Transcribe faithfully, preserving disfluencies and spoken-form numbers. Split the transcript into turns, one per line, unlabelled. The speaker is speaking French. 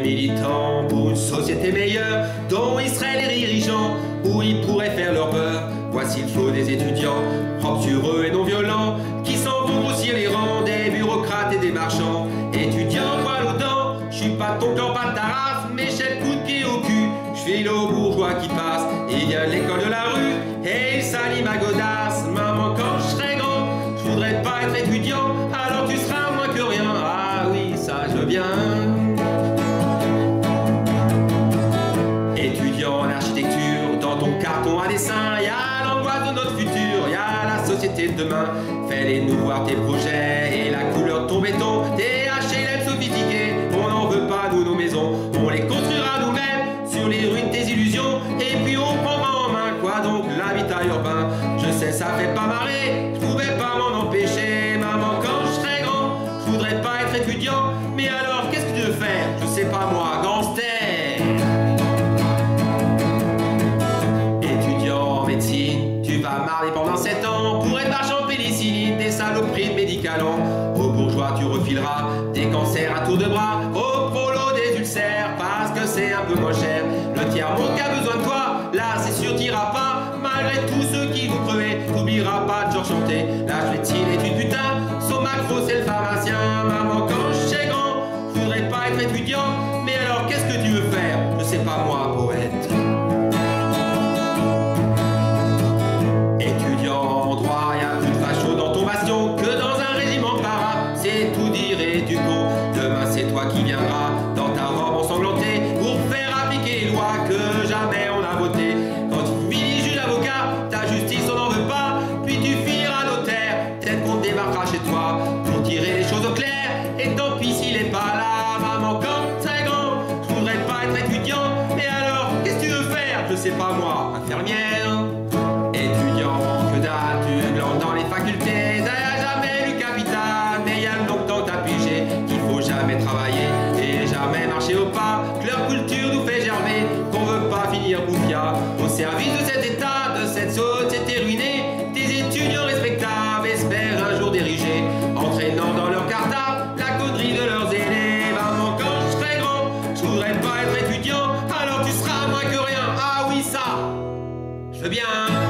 militant pour une société meilleure, dont ils seraient les dirigeants, où ils pourraient faire leur beurre. Voici il faut des étudiants, propres sur eux et non violents, qui s'en vont grossir les rangs des bureaucrates et des marchands. Étudiants, poil aux dents, je suis pas ton clan, pas de ta race, mais j'ai le coup de pied au cul. Je file aux bourgeois qui passent, il vient de l'école de la rue, et il salit ma godasse. Maman, quand je serai grand, je voudrais pas être étudiant, alors tu seras moins que rien. Ah oui, ça je veux bien. Étudiant en architecture, dans ton carton à dessin, y a l'angoisse de notre futur, y a la société de demain. Fais-les nous voir tes projets et la couleur de ton béton, tes H L M sophistiqués, on n'en veut pas nous nos maisons, on les construira nous-mêmes sur les ruines des illusions, et puis on prendra en main quoi donc l'habitat urbain. Je sais ça fait pas marrer, je pouvais pas m'en empêcher. Maman, quand je serai grand, je voudrais pas être étudiant, mais alors qu'est-ce que tu veux faire? Je sais pas moi, gangster. Tu vas marrer pendant sept ans pour être marchand de pénicilline, des saloperies de médicaments. Aux bourgeois tu refileras des cancers à tour de bras, aux prolos des ulcères parce que c'est un peu moins cher. Le tiers-monde qui a besoin de toi, là c'est sûr t'iras pas, malgré tous ceux qui vont crever. T'oublieras pas de genre chanter la flétine est une putain, son macro c'est le pharmacien. Maman, quand je serai grand, je voudrais pas être étudiant, mais alors qu'est-ce que tu veux faire? Je sais pas moi, poète. En droit, y'a plus de facho dans ton bastion que dans un régiment para. C'est tout dire et du con. Demain c'est toi qui viendras dans ta robe ensanglantée pour faire appliquer les lois que jamais on a votées. Quand tu finis juge d'avocat, ta justice on n'en veut pas, puis tu finiras notaire. Peut-être qu'on débarquera chez toi pour tirer les choses au clair. Et tant pis s'il est pas là, maman, comme très grand, je voudrais pas être étudiant, mais alors qu'est-ce que tu veux faire? Je sais pas moi, infirmière, étudiant. Tu glandes dans les facultés, t'as jamais lu Capital, mais y'a longtemps t'as pigé qu'il faut jamais travailler et jamais marcher au pas, que leur culture nous fait germer, qu'on veut pas finir boufia au service de cet état, de cette société ruinée. Des étudiants respectables espèrent un jour diriger, entraînant dans leur cartable la connerie de leurs élèves. Maman, quand je serai grand, je voudrais pas être étudiant, alors tu seras moins que rien. Ah oui, ça, je veux bien.